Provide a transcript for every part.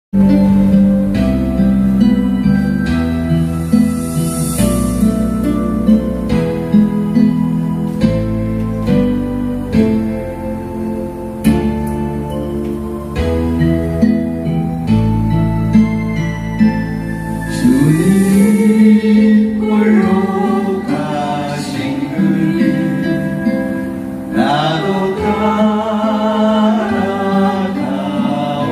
주님 홀로 가신 그 길 나도 따라가오.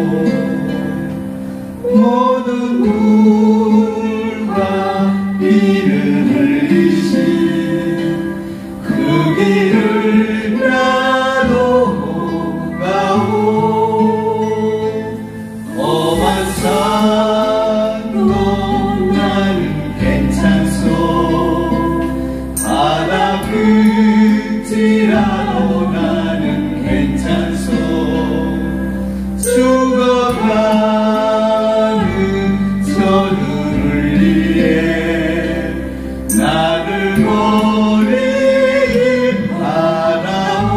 모든 물과 비를 흘리신 그 길을 나도 가오. 험한 산도 나는 괜찮소. 바다 끝이라도 나는 괜찮소. 죽어가는 저들을 위해 나를 버리지 말아오.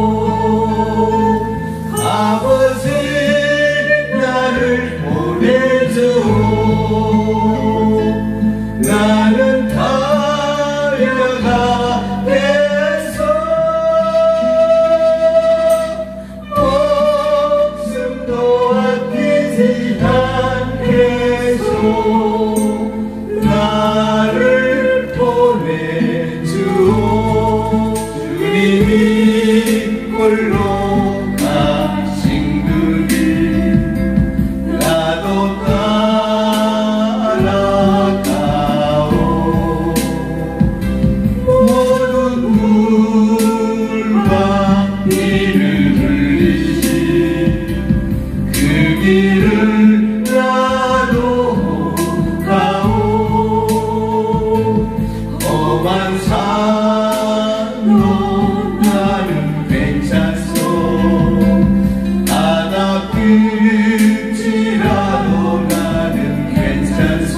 아버지 나를 보내주오. 나는 달려가겠소. 목숨도 아끼지 않겠소. 나를 보내주오. 주님이 홀로 가신 그 길 나도 따라가오. 모든 물과 비를 흘리신 그 길을 나도 가오. 험한 산도 나는 괜찮소. 바다 끝이라도 나는 괜찮소.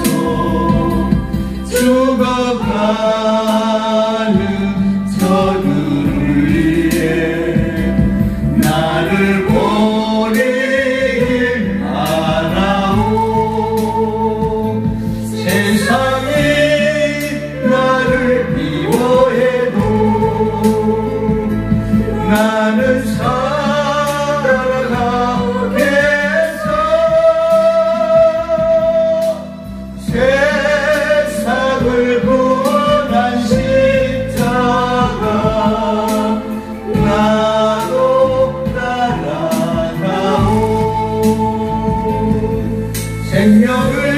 죽어가는 저들을 위해 나를 보내길 바라오. 세상이 나를 미워해도 나는 살아가겠어. 세상을 구원한 십자가 나도 따라가오. 생명을